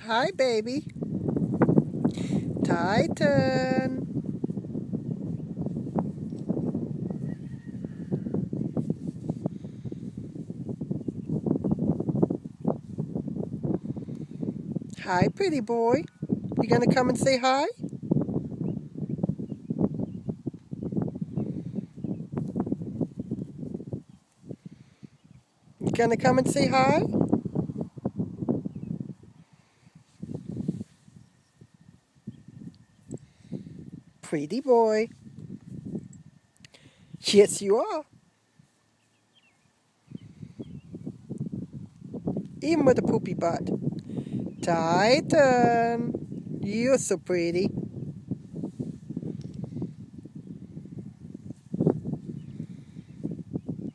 Hi, baby. Titan. Hi, pretty boy. You gonna come and say hi? You gonna come and say hi? Pretty boy. Yes, you are. Even with a poopy butt. Titan. You're so pretty.